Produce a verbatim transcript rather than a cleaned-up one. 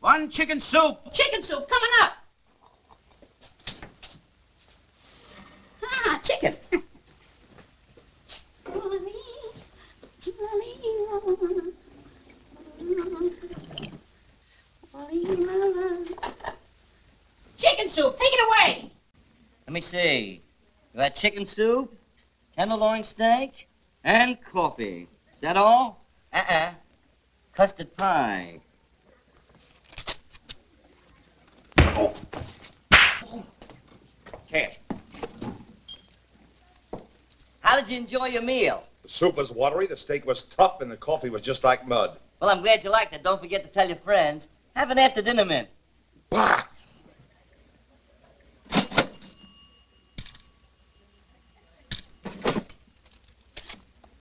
One chicken soup. Chicken soup coming up. Ah, chicken. Chicken soup, take it away. Let me see. You had chicken soup, tenderloin steak, and coffee. Is that all? Uh-uh. Custard pie. Oh. Cash. How did you enjoy your meal? The soup was watery, the steak was tough, and the coffee was just like mud. Well, I'm glad you liked it. Don't forget to tell your friends. Have an after-dinner mint. Bah!